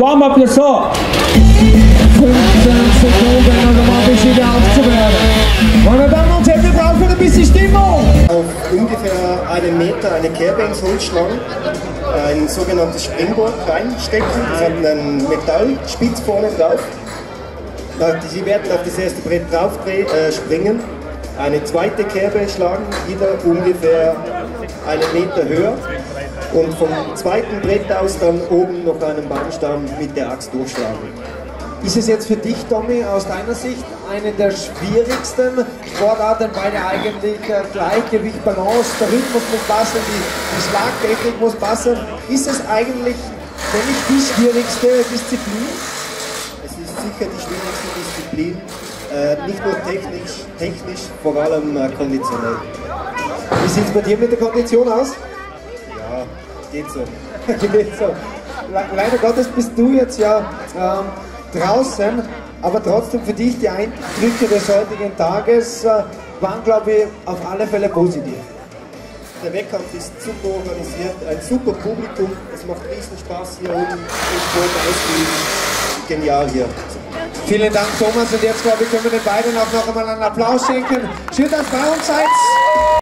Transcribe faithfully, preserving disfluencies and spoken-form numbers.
Warm-up your saw. fünfzehn Sekunden, also mal ein bisschen aufzuwärmen. Meine Damen und Herren, wir brauchen ein bisschen Stimmung. Auf ungefähr einen Meter eine Kerbe ins Holz schlagen, ein sogenanntes Springboard reinstecken, das hat einen Metallspitz vorne drauf. Sie werden auf das erste Brett drauf äh, springen, eine zweite Kerbe schlagen, wieder ungefähr einen Meter höher und vom zweiten Brett aus dann oben noch einen Baumstamm mit der Axt durchschlagen. Ist es jetzt für dich, Tommy, aus deiner Sicht eine der schwierigsten Sportarten, weil ja eigentlich äh, Gleichgewicht, Balance, der Rhythmus muss passen, die, die Schlagtechnik muss passen. Ist es eigentlich, wenn nicht die schwierigste Disziplin? Es ist sicher die schwierigste Disziplin, äh, nicht nur technisch, technisch, vor allem äh, konditionell. Wie sieht es bei dir mit der Kondition aus? Ja, geht so. Geht so. Le leider Gottes bist du jetzt ja ähm, draußen, aber trotzdem für dich die Eindrücke des heutigen Tages äh, waren, glaube ich, auf alle Fälle positiv. Der Wettkampf ist super organisiert, ein super Publikum, es macht riesen Spaß hier oben im Sport auszuüben. Genial hier. Vielen Dank, Thomas, und jetzt, glaube ich, können wir den beiden auch noch einmal einen Applaus schenken. Schön, dass ihr bei uns seid.